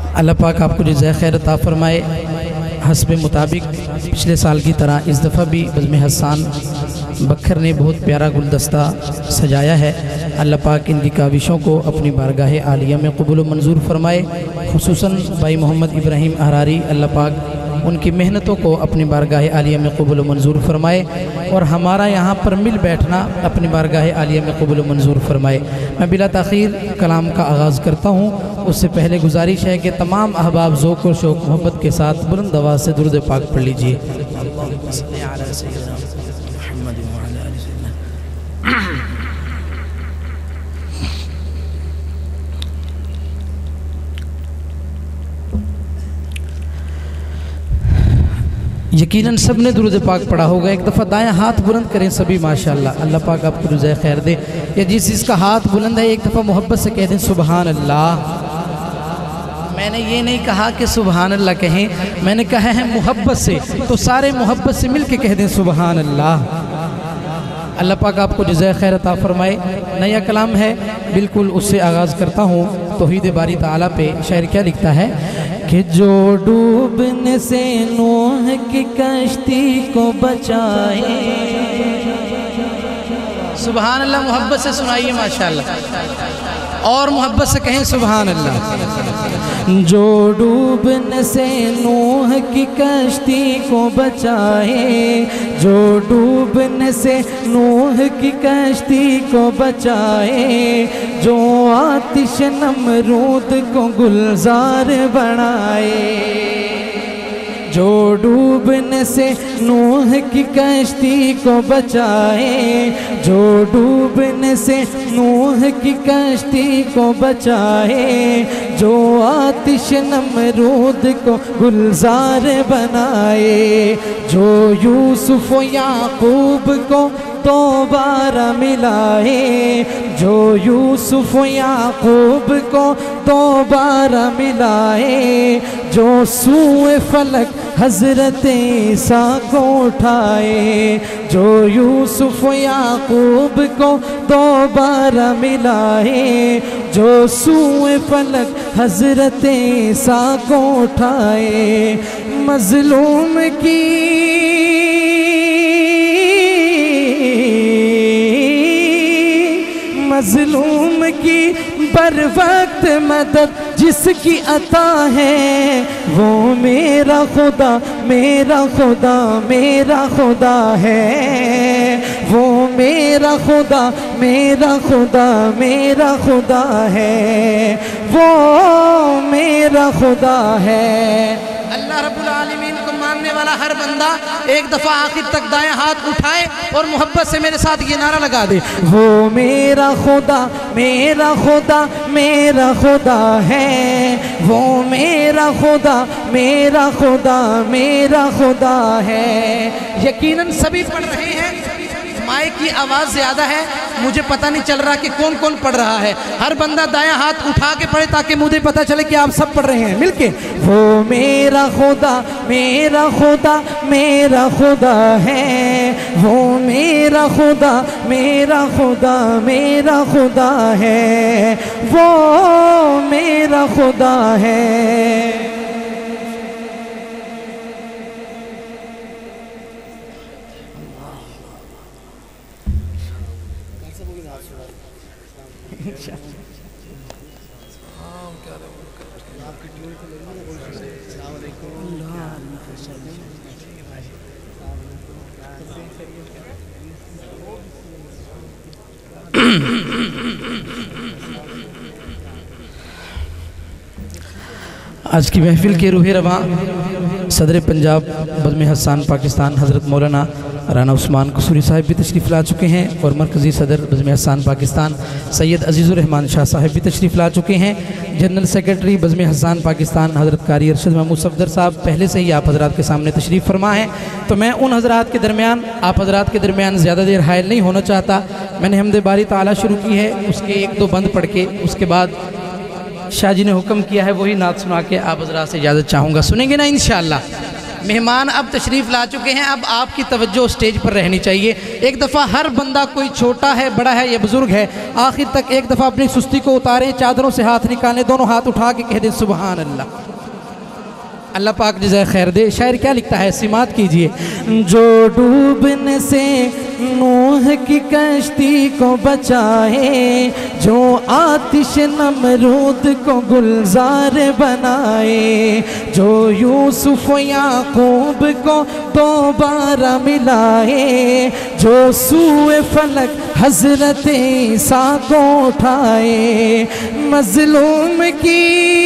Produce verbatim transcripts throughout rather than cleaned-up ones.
اللہ پاک آپ کو جزائے خیر عطا فرمائے۔ حسب مطابق پچھلے سال کی طرح اس دفعہ بھی بزم حسان بکھر نے بہت پیارا گلدستہ سجایا ہے۔ اللہ پاک ان کی کاوشوں کو اپنی بارگاہ عالیہ میں قبول و منظور فرمائے، خصوصاً بھائی محمد ابراہیم احراری، اللہ پاک ان کی محنتوں کو اپنی بارگاہ عالیہ میں قبول و منظور فرمائے، اور ہمارا یہاں پر مل بیٹھنا اپنی بارگاہ عالیہ میں قبول و منظور فرمائے۔ میں بلا تاخیر کلام کا آغاز کرتا ہوں، اس سے پہلے گزارش ہے کہ تمام احباب ذوق و شوق محبت کے ساتھ بلند آواز سے درود پاک پڑھ لیجئے۔ یقیناً سب نے درود پاک پڑھا ہوگا، ایک دفعہ دائیں ہاتھ بلند کریں سبھی ماشاءاللہ، اللہ پاک آپ کو جزائے خیر دے۔ یا جس جس کا ہاتھ بلند ہے ایک دفعہ محبت سے کہہ دیں سبحان اللہ۔ میں نے یہ نہیں کہا کہ سبحان اللہ کہیں، میں نے کہا ہے محبت سے، تو سارے محبت سے مل کے کہہ دیں سبحان اللہ۔ اللہ پاک آپ کو جزائے خیر عطا فرمائے۔ نیا کلام ہے، بالکل اس سے آغاز کرتا ہوں۔ توحید باری تعالیٰ پہ شاعر کیا لکھتا ہے کہ جو ڈوبنے سے نوح کی کشتی کو بچائے۔ سبحان اللہ محبت سے سنائیے ماشاءاللہ، اور محبت سے کہیں سبحان اللہ۔ جو ڈوبنے سے نوح کی کشتی کو بچائے، جو ڈوبنے سے نوح کی کشتی کو بچائے، جو آتش نمرود کو گلزار بنائے، جو ڈوبنے سے نوح کی کشتی کو بچائے، جو ڈوبنے سے نوح کی کشتی کو بچائے، جو آتش نمرود کو گلزار بنائے، جو یوسف و یعقوب کو دوبارہ ملائے، جو یوسف و یعقوب کو دوبارہ ملائے، جو سوئے فلک حضرت عیسیٰ کو اٹھائے، جو یوسف و یعقوب کو دوبارہ ملائے، جو سوئے فلک حضرت عیسیٰ کو اٹھائے، مظلوم کی مظلوم کی بر وقت مدد جس کی عطا ہے، وہ میرا خدا میرا خدا میرا خدا ہے، وہ میرا خدا میرا خدا میرا خدا ہے، وہ میرا خدا ہے۔ اللہ رب العالمین کو ماننے والا ہر بندہ ایک دفعہ آخر تک دائیں ہاتھ اٹھائے اور محبت سے میرے ساتھ یہ نعرہ لگا دے، وہ میرا خدا میرا خدا میرا خدا ہے، وہ میرا خدا میرا خدا میرا خدا ہے۔ یقیناً سبھی پڑھ رہے ہیں، مائک کی آواز زیادہ ہے، مجھے پتہ نہیں چل رہا کہ کون کون پڑھ رہا ہے۔ ہر بندہ دائیں ہاتھ اٹھا کے پڑھے تاکہ مجھے پتہ چلے کہ آپ سب پڑھ رہے ہیں مل کے۔ وہ میرا خدا میرا خدا میرا خدا ہے، وہ میرا خدا میرا خدا میرا خدا ہے، وہ میرا خدا ہے۔ آج کی محفل کے روح رواں صدر پنجاب بزم حسان پاکستان حضرت مولانا رانا عثمان قصوری صاحب بھی تشریف لا چکے ہیں، اور مرکزی صدر بزم حسان پاکستان سید عزیز الرحمان شاہ صاحب بھی تشریف لا چکے ہیں۔ جنرل سیکرٹری بزم حسان پاکستان حضرت قاری ارشد محمود صفدر صاحب پہلے سے ہی آپ حضرات کے سامنے تشریف فرما ہیں، تو میں ان حضرات کے درمیان آپ حضرات کے درمیان زیادہ دیر حائل نہیں ہونا چاہتا۔ میں نے حمد باری تعالیٰ شروع کی ہے، اس کے ایک دو بند پڑھ کے اس کے بعد شاہ جی نے حکم کیا ہے وہی نعت سنا کے آپ حضرات سے اجازت چاہوں گا، سنیں گے نا انشاءاللہ؟ مہمان اب تشریف لا چکے ہیں، اب آپ کی توجہ سٹیج پر رہنی چاہیے۔ ایک دفعہ ہر بندہ، کوئی چھوٹا ہے، بڑا ہے یا بزرگ ہے، آخر تک ایک دفعہ اپنی سستی کو اتاریں، چادروں سے ہاتھ نکالیں، دونوں ہاتھ اٹھا کے کہہ دیں سبحان اللہ۔ اللہ پاک جزائے خیر دے۔ شاعر کیا لکھتا ہے، سماعت کیجئے۔ جو ڈوبنے سے نوح کی کشتی کو بچائے، جو آتش نمرود کو گلزار بنائے، جو یوسف و یعقوب کو دوبارہ ملائے، جو سوئے فلک حضرت عیسیٰ کو اٹھائے، مظلوم کی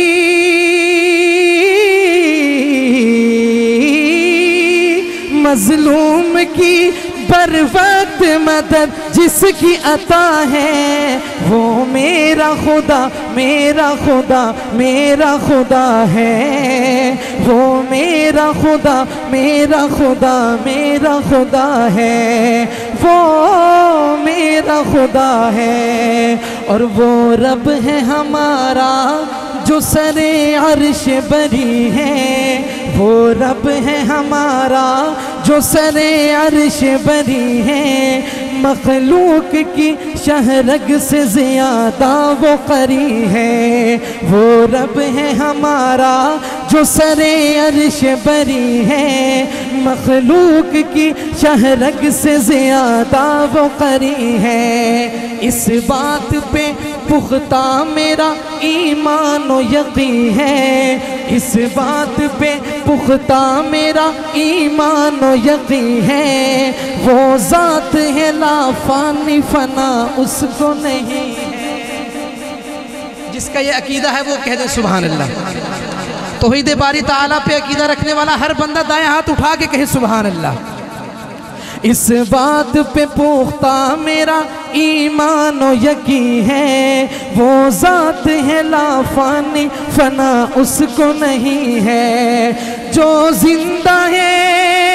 مظلوم کی بر وقت مدد جس کی عطا ہے، وہ میرا خدا میرا خدا میرا خدا ہے، وہ میرا خدا میرا خدا میرا خدا ہے، وہ میرا خدا ہے۔ اور وہ رب ہے ہمارا جو سر عرش بری ہے، وہ رب ہے ہمارا جو سر عرش بری ہے، مخلوق کی شہرگ سے زیادہ وہ قری ہے، وہ رب ہے ہمارا جو سر عرش بری ہے، مخلوق کی شہرگ سے زیادہ وہ قری ہے۔ اس بات پہ پختہ میرا ایمان و یقین ہے، اس بات پہ پختہ میرا ایمان و یقین ہے، وہ ذات ہے لا فانی فنا اس کو نہیں ہے۔ جس کا یہ عقیدہ ہے وہ کہہ دے سبحان اللہ۔ توحید باری تعالیٰ پہ عقیدہ رکھنے والا ہر بندہ دائیں ہاتھ اٹھا کے کہے سبحان اللہ۔ اس بات پہ پختہ میرا ایمان و یقین ہے، وہ ذات ہے لا فانی فنا اس کو نہیں ہے، جو زندہ ہے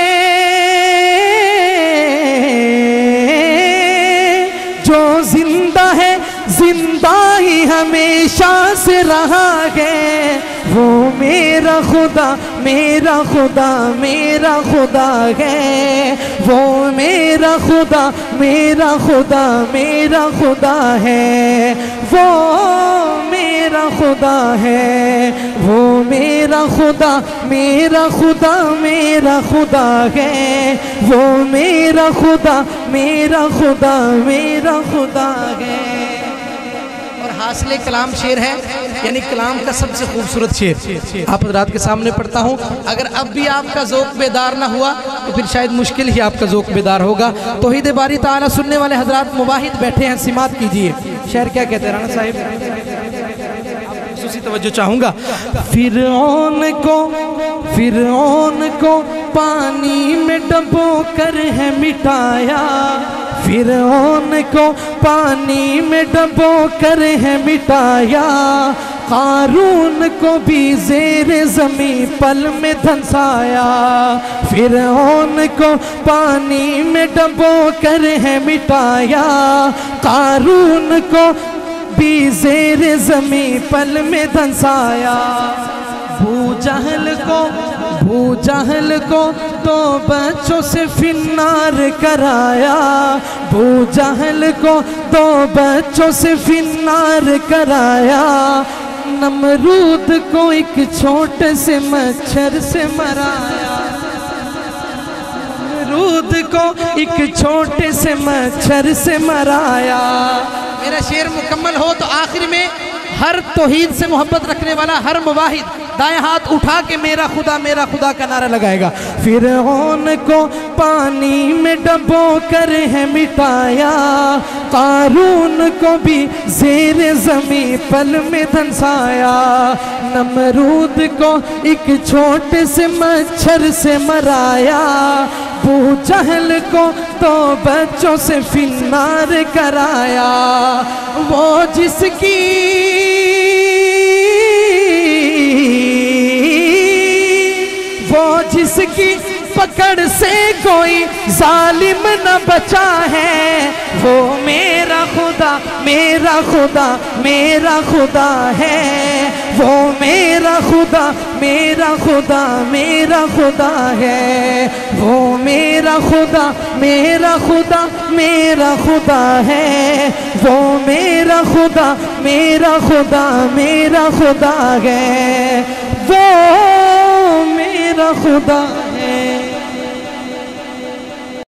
جو زندہ ہے زندہ ہی ہمیشہ سے رہا ہے، وہ میرا خدا میرا خدا میرا خدا ہے، وہ میرا خدا میرا خدا میرا خدا ہے، وہ میرا خدا ہے، وہ میرا خدا میرا خدا میرا خدا ہے، وہ میرا خدا میرا خدا میرا خدا ہے۔ اور حاصل کلام شعر ہے، یعنی کلام کا سب سے خوبصورت شعر آپ حضرات کے سامنے پڑھتا ہوں۔ اگر اب بھی آپ کا ذوق بیدار نہ ہوا تو پھر شاید مشکل ہی آپ کا ذوق بیدار ہوگا۔ توحید باری تعالیٰ سننے والے حضرات مباحث بیٹھے ہیں، سماعت کیجئے۔ شعر کیا کہتے ہیں رانا صاحب؟ خصوصی توجہ چاہوں گا۔ فرعون کو فرعون کو پانی میں ڈبو کر ہے مٹایا، فرعون کو پانی میں ڈبو کر ہے مٹایا، قارون کو بھی زیر زمین پل میں دھنسایا، فرعون کو پانی میں ڈبو کر ہے مٹایا، قارون کو بھی زیر زمین پل میں دھنسایا، ابو جہل کو ابو جہل کو دو بچوں سے فنار کرایا، ابو جہل کو دو بچوں سے فنار کرایا، نمرود کو ایک چھوٹے سے مچھر سے مرایا، نمرود کو ایک چھوٹے سے مچھر سے مرایا۔ میرا شعر مکمل ہو تو آخر میں ہر توحید سے محبت رکھنے والا ہر مواحد دائیں ہاتھ اٹھا کے میرا خدا میرا خدا کا نعرہ لگائے گا۔ فرعون کو پانی میں ڈبو کر ہے مٹایا، قارون کو بھی زیر زمین پل میں دھنسایا، نمرود کو ایک چھوٹے سے مچھر سے مرایا، ابو جہل کو دو بچوں سے فنار کرایا، وہ جس کی وہ جس کی پکڑ سے کوئی ظالم نہ بچا ہے، وہ میرا خدا میرا خدا میرا خدا ہے، وہ میرا خدا میرا خدا میرا خدا ہے، وہ میرا خدا میرا خدا میرا خدا ہے، وہ میرا خدا میرا خدا میرا خدا ہے، وہ میرا خدا